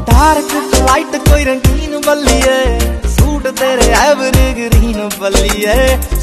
Dark light कोई रंगीन बल्ली है, सूट तेरे एवरग्रीन बल्ली है।